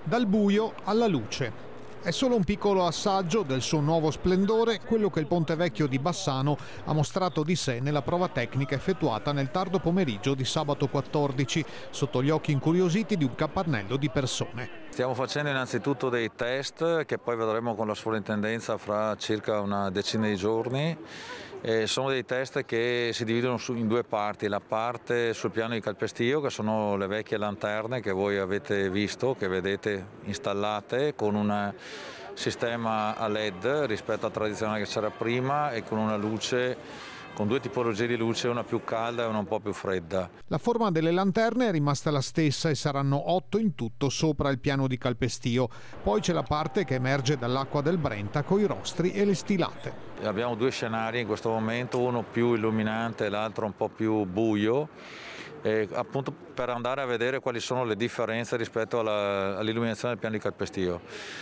Dal buio alla luce. È solo un piccolo assaggio del suo nuovo splendore quello che il Ponte Vecchio di Bassano ha mostrato di sé nella prova tecnica effettuata nel tardo pomeriggio di sabato 14, sotto gli occhi incuriositi di un capannello di persone. Stiamo facendo innanzitutto dei test che poi vedremo con la sovrintendenza fra circa una decina di giorni. Sono dei test che si dividono in due parti: la parte sul piano di calpestio, che sono le vecchie lanterne che voi avete visto, che vedete installate con un sistema a LED rispetto al tradizionale che c'era prima e con una luce, con due tipologie di luce, una più calda e una un po' più fredda. La forma delle lanterne è rimasta la stessa e saranno 8 in tutto sopra il piano di calpestio. Poi c'è la parte che emerge dall'acqua del Brenta con i rostri e le stilate. Abbiamo due scenari in questo momento, uno più illuminante e l'altro un po' più buio, appunto per andare a vedere quali sono le differenze rispetto all'illuminazione del piano di calpestio.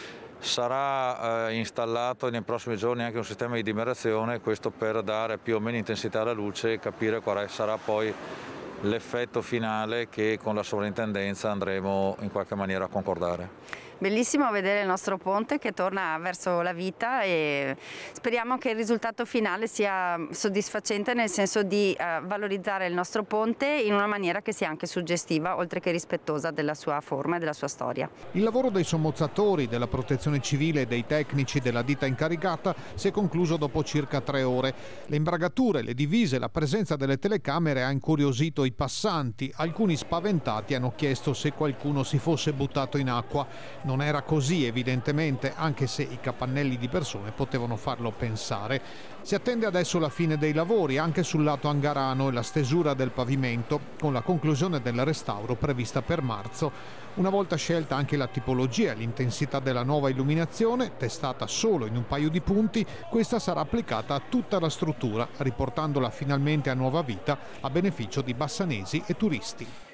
Sarà installato nei prossimi giorni anche un sistema di dimerazione, questo per dare più o meno intensità alla luce e capire quale sarà poi l'effetto finale che con la sovrintendenza andremo in qualche maniera a concordare. Bellissimo vedere il nostro ponte che torna verso la vita e speriamo che il risultato finale sia soddisfacente, nel senso di valorizzare il nostro ponte in una maniera che sia anche suggestiva, oltre che rispettosa della sua forma e della sua storia. Il lavoro dei sommozzatori, della protezione civile e dei tecnici della ditta incaricata si è concluso dopo circa 3 ore. Le imbragature, le divise, la presenza delle telecamere ha incuriosito i passanti. Alcuni spaventati hanno chiesto se qualcuno si fosse buttato in acqua. Non era così evidentemente, anche se i capannelli di persone potevano farlo pensare. Si attende adesso la fine dei lavori anche sul lato angarano e la stesura del pavimento, con la conclusione del restauro prevista per marzo. Una volta scelta anche la tipologia e l'intensità della nuova illuminazione, testata solo in un paio di punti, questa sarà applicata a tutta la struttura, riportandola finalmente a nuova vita a beneficio di bassanesi e turisti.